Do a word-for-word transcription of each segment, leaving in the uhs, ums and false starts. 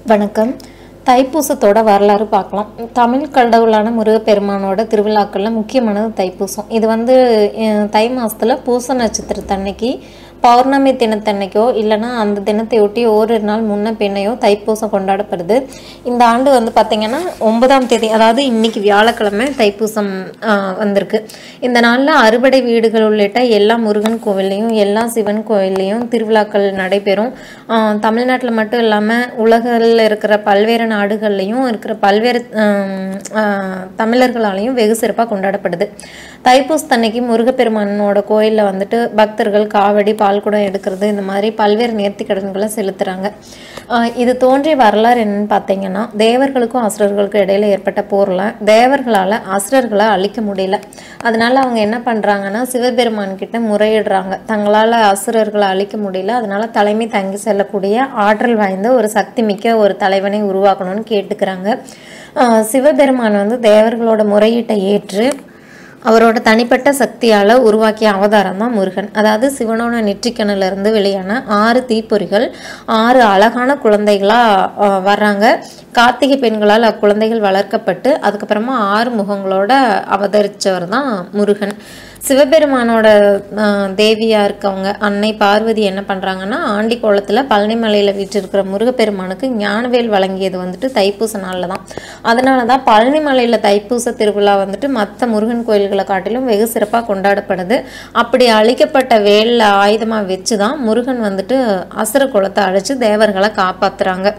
வணக்கம். தைப்பூசத்தோட வரலாறு பார்க்கலாம். தமிழ் கடவுளான முருகப்பெருமானோட திருவிழாக்கள்ல முக்கியமானது தைப்பூசம். இது வந்து தை மாசத்துல பூச நட்சத்திரத்தன்னைக்கு பௌர்ணமி தினத்தன்னைக்கோ இல்லைன்னா அந்த தினத்தையொட்டி ஓரிரு நாள் முன்ன பின்னையோ தைப்பூசம் கொண்டாடப்படுது. இந்த ஆண்டு வந்து பார்த்திங்கன்னா ஒன்பதாம் தேதி, அதாவது இன்னைக்கு வியாழக்கிழமை தைப்பூசம் வந்திருக்கு. இந்த நாளில் அறுபடை வீடுகள் உள்ளிட்ட எல்லா முருகன் கோவில்லையும் எல்லா சிவன் கோவில்லையும் திருவிழாக்கள் நடைபெறும். தமிழ்நாட்டில் மட்டும் இல்லாமல் உலகில் இருக்கிற பல்வேறு நாடுகள்லையும் இருக்கிற பல்வேறு தமிழர்களாலையும் வெகு சிறப்பாக கொண்டாடப்படுது. தைப்பூசத்தன்னைக்கு முருகப்பெருமானோட கோயிலில் வந்துட்டு பக்தர்கள் காவடி பால்குடம் எடுக்கிறது இந்த மாதிரி பல்வேறு நேர்த்தி கடன்களை செலுத்துறாங்க. இது தோன்றிய வரலாறு என்னன்னு பார்த்தீங்கன்னா, தேவர்களுக்கும் அசுரர்களுக்கும் இடையில ஏற்பட்ட போர்ல தேவர்களால் அசுரர்களை அழிக்க முடியல. அதனால அவங்க என்ன பண்றாங்கன்னா, சிவபெருமான் கிட்ட முறையிடுறாங்க. தங்களால் அசுரர்களை அழிக்க முடியல, அதனால தலைமை தங்கி செல்லக்கூடிய ஆற்றல் வாய்ந்த ஒரு சக்தி மிக்க ஒரு தலைவனை உருவாக்கணும்னு கேட்டுக்கிறாங்க. சிவபெருமான் வந்து தேவர்களோட முறையீட்டை ஏற்று அவரோட தனிப்பட்ட சக்தியால் உருவாக்கிய அவதாரம் தான் முருகன். அதாவது சிவனோட நெற்றிக்கண்ணில இருந்து வெளியான ஆறு தீப்பொறிகள் ஆறு அழகான குழந்தைகளாக வர்றாங்க. கார்த்திகை பெண்களால் அக்குழந்தைகள் வளர்க்கப்பட்டு அதுக்கப்புறமா ஆறு முகங்களோட அவதரித்தவர் தான் முருகன். சிவபெருமானோட தேவியா இருக்கவங்க அன்னை பார்வதி என்ன பண்றாங்கன்னா, ஆண்டி கோலத்துல பழனி மலையில வீற்றிருக்கிற முருகப்பெருமானுக்கு ஞானவேல் வழங்கியது வந்துட்டு தைப்பூச நாள்ல தான். அதனாலதான் பழனி மலையில தைப்பூச திருவிழா வந்துட்டு மற்ற முருகன் கோயில்களை காட்டிலும் வெகு சிறப்பா கொண்டாடப்படுது. அப்படி அழிக்கப்பட்ட வேல்ல ஆயுதமா வச்சுதான் முருகன் வந்துட்டு அசுர குலத்தை அழிச்சு தேவர்களை காப்பாத்துறாங்க.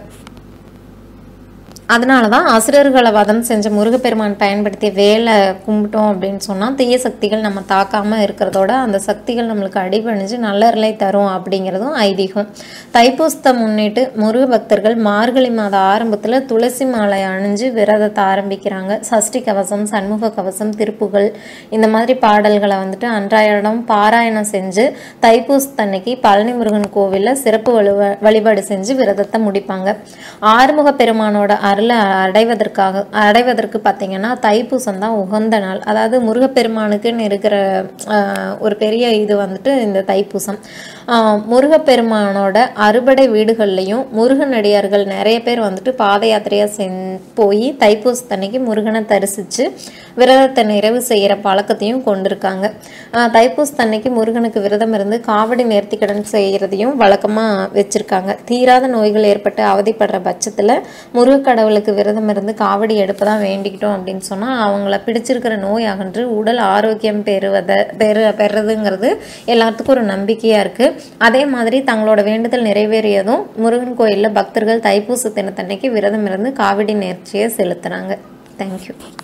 அதனால தான் அசுரர்களை வதம் செஞ்ச முருகப்பெருமான் பயன்படுத்திய வேலை கும்பிட்டோம் அப்படின்னு சொன்னால் தீய சக்திகள் நம்ம தாக்காமல் இருக்கிறதோட அந்த சக்திகள் நம்மளுக்கு அடிபணிஞ்சு நல்லறலை தரும் அப்படிங்கிறதும் ஐதீகம். தைப்பூசத்தை முன்னிட்டு முருக பக்தர்கள் மார்கழி மாத ஆரம்பத்தில் துளசி மாலை அணிஞ்சு விரதத்தை ஆரம்பிக்கிறாங்க. சஷ்டி கவசம், சண்முக கவசம், திருப்புகள் இந்த மாதிரி பாடல்களை வந்துட்டு அன்றாடம் பாராயணம் செஞ்சு தைப்பூசத்தன்னைக்கு பழனி முருகன் கோவிலில் சிறப்பு வழிபா வழிபாடு செஞ்சு விரதத்தை முடிப்பாங்க. ஆறுமுக பெருமானோட அருளை அடைவதற்காக அடைவதற்கு பார்த்தீங்கன்னா தைப்பூசம் தான் உகந்த நாள். அதாவது முருகப்பெருமானுக்குன்னு இருக்கிற ஒரு பெரிய இது வந்துட்டு இந்த தைப்பூசம். முருகப்பெருமானோட அறுபடை வீடுகள்லையும் முருகனடியார்கள் நிறைய பேர் வந்துட்டு பாத யாத்திரையாக சென் போய் தைப்பூசத்தன்னைக்கு முருகனை தரிசித்து விரதத்தை நிறைவு செய்கிற பழக்கத்தையும் கொண்டிருக்காங்க. தைப்பூசத்தன்னைக்கு முருகனுக்கு விரதம் இருந்து காவடி நேர்த்திக்கடன் செய்கிறதையும் வழக்கமாக வச்சுருக்காங்க. தீராத நோய்கள் ஏற்பட்டு அவதிப்படுற பட்சத்தில் முருக கடவுளுக்கு விரதம் இருந்து காவடி எடுப்பதான் வேண்டிக்கிட்டோம் அப்படின்னு சொன்னால் அவங்கள பிடிச்சிருக்கிற நோய் அகன்று உடல் ஆரோக்கியம் பெறுவதை பெறு பெறுறதுங்கிறது எல்லாத்துக்கும் ஒரு நம்பிக்கையாக இருக்குது. அதே மாதிரி தங்களோட வேண்டுதல் நிறைவேறியதும் முருகன் கோயிலில் பக்தர்கள் தைப்பூச தினத்தன்னைக்கு விரதம் இருந்து காவடி நேர்ச்சியை செலுத்துகிறாங்க. தேங்க்யூ.